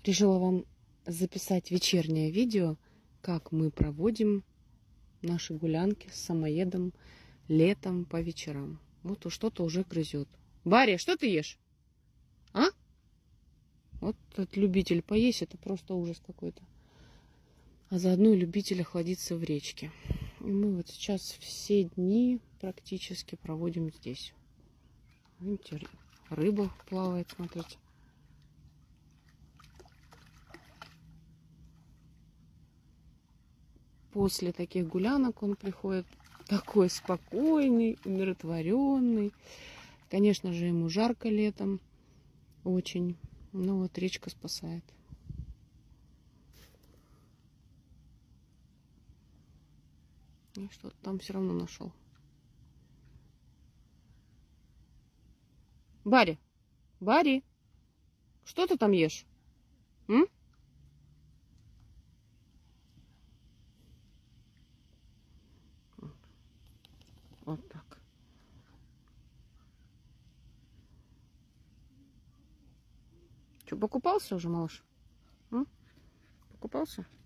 Решила вам записать вечернее видео, как мы проводим наши гулянки с самоедом летом по вечерам. Вот что-то уже грызет. Барри, что ты ешь? А? Вот этот любитель поесть, это просто ужас какой-то. А заодно и любитель охладиться в речке. И мы вот сейчас все дни практически проводим здесь. Видите, рыба плавает, смотрите. После таких гулянок он приходит такой спокойный, умиротворенный. Конечно же, ему жарко летом очень. Но вот речка спасает. И что-то там все равно нашел. Барри, Барри, что ты там ешь? М? Вот так. Что, покупался уже, малыш? Покупался?